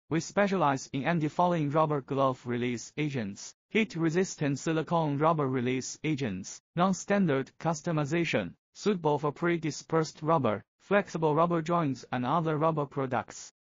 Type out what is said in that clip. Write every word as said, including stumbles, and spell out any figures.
We specialize in anti-fouling rubber glove release agents, heat-resistant silicone rubber release agents, non-standard customization, suitable for pre-dispersed rubber, flexible rubber joints and other rubber products.